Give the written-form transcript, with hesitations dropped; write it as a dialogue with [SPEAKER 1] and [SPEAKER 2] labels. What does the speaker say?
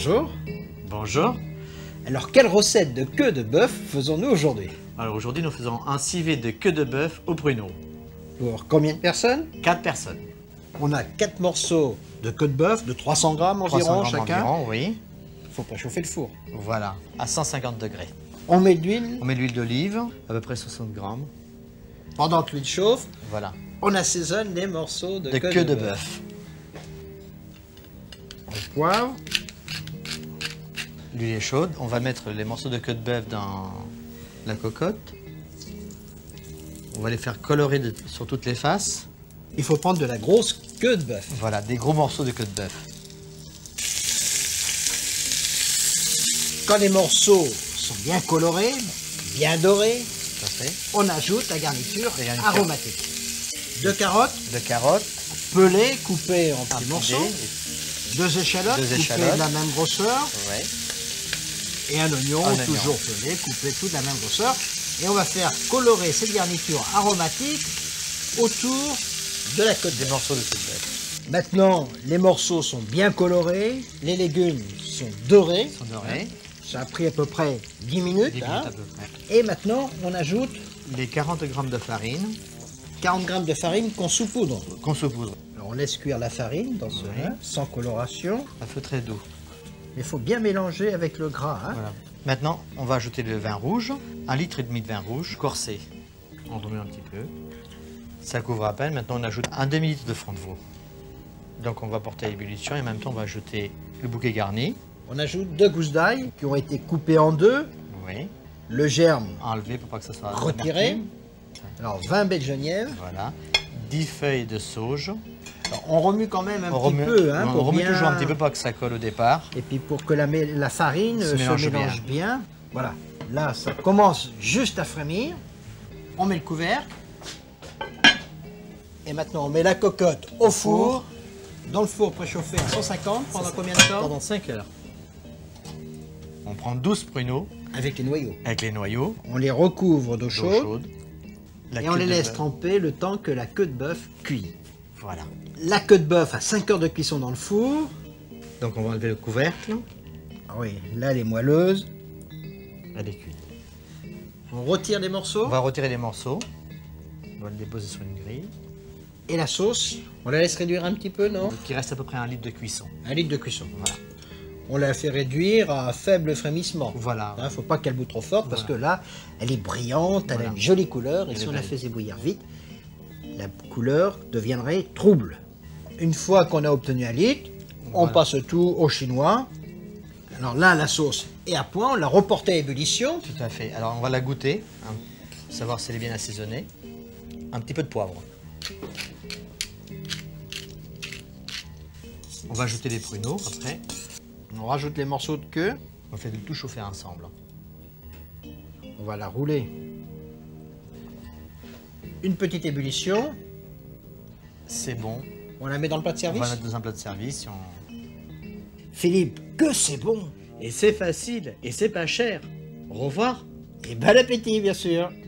[SPEAKER 1] Bonjour.
[SPEAKER 2] Bonjour.
[SPEAKER 1] Alors, quelle recette de queue de bœuf faisons-nous aujourd'hui?
[SPEAKER 2] Alors aujourd'hui, nous faisons un civet de queue de bœuf au pruneau.
[SPEAKER 1] Pour combien de personnes?
[SPEAKER 2] 4 personnes.
[SPEAKER 1] On a 4 morceaux de queue de bœuf de 300 grammes environ
[SPEAKER 2] 300 grammes
[SPEAKER 1] chacun.
[SPEAKER 2] environ, oui.
[SPEAKER 1] Il faut préchauffer le four.
[SPEAKER 2] Voilà, à 150 degrés.
[SPEAKER 1] On met de l'huile.
[SPEAKER 2] On met de l'huile d'olive, à peu près 60 grammes.
[SPEAKER 1] Pendant que l'huile chauffe,
[SPEAKER 2] Voilà,
[SPEAKER 1] on assaisonne les morceaux de
[SPEAKER 2] queue de bœuf.
[SPEAKER 1] On poivre.
[SPEAKER 2] L'huile est chaude. On va mettre les morceaux de queue de bœuf dans la cocotte. On va les faire colorer sur toutes les faces.
[SPEAKER 1] Il faut prendre de la grosse queue de bœuf.
[SPEAKER 2] Voilà, des gros morceaux de queue de bœuf.
[SPEAKER 1] Quand les morceaux sont bien colorés, bien dorés,
[SPEAKER 2] Tout à fait.
[SPEAKER 1] on ajoute la garniture
[SPEAKER 2] La garniture.
[SPEAKER 1] aromatique. 2 carottes
[SPEAKER 2] De carottes,
[SPEAKER 1] pelées, coupées en petits
[SPEAKER 2] un
[SPEAKER 1] morceaux.
[SPEAKER 2] filet,
[SPEAKER 1] 2 échalotes,
[SPEAKER 2] Deux
[SPEAKER 1] coupées
[SPEAKER 2] échalotes.
[SPEAKER 1] de la même grosseur.
[SPEAKER 2] ouais.
[SPEAKER 1] Et un oignon,
[SPEAKER 2] Un oignon.
[SPEAKER 1] toujours pelé, coupé tout de la même grosseur. Et on va faire colorer cette garniture aromatique autour de la côte de
[SPEAKER 2] Des
[SPEAKER 1] bœuf.
[SPEAKER 2] morceaux de queue de bœuf.
[SPEAKER 1] Maintenant, les morceaux sont bien colorés, les légumes sont dorés.
[SPEAKER 2] Ils sont dorés.
[SPEAKER 1] Ça a pris à peu près 10 minutes.
[SPEAKER 2] 10
[SPEAKER 1] hein.
[SPEAKER 2] minutes à peu près.
[SPEAKER 1] Et maintenant, on ajoute
[SPEAKER 2] Les 40 grammes de farine
[SPEAKER 1] 40 grammes de farine qu'on saupoudre.
[SPEAKER 2] qu'on saupoudre
[SPEAKER 1] Alors, on laisse cuire la farine dans ce
[SPEAKER 2] Oui.
[SPEAKER 1] vin, sans coloration.
[SPEAKER 2] à feu très doux.
[SPEAKER 1] Il faut bien mélanger avec le gras. hein.
[SPEAKER 2] Voilà. Maintenant, on va ajouter le vin rouge, 1,5 litre de vin rouge corsé. On remet un petit peu. Ça couvre à peine. Maintenant, on ajoute un demi-litre de franc de veau. Donc, on va porter à ébullition et en même temps, on va ajouter le bouquet garni.
[SPEAKER 1] On ajoute 2 gousses d'ail qui ont été coupées en deux.
[SPEAKER 2] Oui.
[SPEAKER 1] Le germe
[SPEAKER 2] Enlevé pour pas que ça soit
[SPEAKER 1] retiré.
[SPEAKER 2] amertume.
[SPEAKER 1] Alors 20 baies de genièvre.
[SPEAKER 2] Voilà. 10 feuilles de sauge.
[SPEAKER 1] Alors, on remue quand même un
[SPEAKER 2] On
[SPEAKER 1] petit
[SPEAKER 2] remet,
[SPEAKER 1] peu. Hein,
[SPEAKER 2] on
[SPEAKER 1] pour
[SPEAKER 2] remet
[SPEAKER 1] bien-
[SPEAKER 2] toujours un petit peu pour que ça colle au départ.
[SPEAKER 1] Et puis pour que la farine se mélange
[SPEAKER 2] mélange
[SPEAKER 1] bien. Voilà. Là, ça commence juste à frémir. On met le couvercle. Et maintenant, on met la cocotte au four. Dans le four préchauffé à 150 pendant combien de temps?
[SPEAKER 2] Pendant 5 heures. On prend 12 pruneaux
[SPEAKER 1] Avec les noyaux.
[SPEAKER 2] avec les noyaux,
[SPEAKER 1] On les recouvre d'eau
[SPEAKER 2] d'eau
[SPEAKER 1] chaude.
[SPEAKER 2] chaude. La
[SPEAKER 1] Et on
[SPEAKER 2] queue
[SPEAKER 1] les
[SPEAKER 2] de
[SPEAKER 1] laisse
[SPEAKER 2] bœuf.
[SPEAKER 1] tremper le temps que la queue de bœuf cuit.
[SPEAKER 2] Voilà.
[SPEAKER 1] La queue de bœuf à 5 heures de cuisson dans le four.
[SPEAKER 2] Donc on va enlever le couvercle.
[SPEAKER 1] Ah oui, là elle est moelleuse.
[SPEAKER 2] Elle est cuite.
[SPEAKER 1] On retire les morceaux.
[SPEAKER 2] On va retirer les morceaux. On va le déposer sur une grille.
[SPEAKER 1] Et la sauce, on la laisse réduire un petit peu, non?
[SPEAKER 2] Donc il reste à peu près 1 litre de cuisson.
[SPEAKER 1] 1 litre de cuisson.
[SPEAKER 2] Voilà.
[SPEAKER 1] On la fait réduire à faible frémissement.
[SPEAKER 2] Voilà.
[SPEAKER 1] Il ne faut pas qu'elle bout trop fort parce que
[SPEAKER 2] Voilà.
[SPEAKER 1] là, elle est brillante, elle a
[SPEAKER 2] Voilà.
[SPEAKER 1] une jolie couleur. Et
[SPEAKER 2] Elle
[SPEAKER 1] si
[SPEAKER 2] est
[SPEAKER 1] on la
[SPEAKER 2] belle.
[SPEAKER 1] faisait bouillir vite, la couleur deviendrait trouble. Une fois qu'on a obtenu 1 litre, on
[SPEAKER 2] Voilà.
[SPEAKER 1] passe tout au chinois. Alors là, la sauce est à point, on l'a reportée à ébullition.
[SPEAKER 2] Tout à fait. Alors on va la goûter, hein, savoir si elle est bien assaisonnée. Un petit peu de poivre. On va ajouter les pruneaux après.
[SPEAKER 1] On rajoute les morceaux de queue.
[SPEAKER 2] On fait tout chauffer ensemble.
[SPEAKER 1] On va la rouler. Une petite ébullition.
[SPEAKER 2] C'est bon.
[SPEAKER 1] On la met dans le plat de
[SPEAKER 2] On
[SPEAKER 1] service.
[SPEAKER 2] va mettre dans un plat de service.
[SPEAKER 1] Philippe, que c'est bon!
[SPEAKER 2] Et c'est facile, et c'est pas cher. Au revoir.
[SPEAKER 1] Et bon appétit, bien sûr!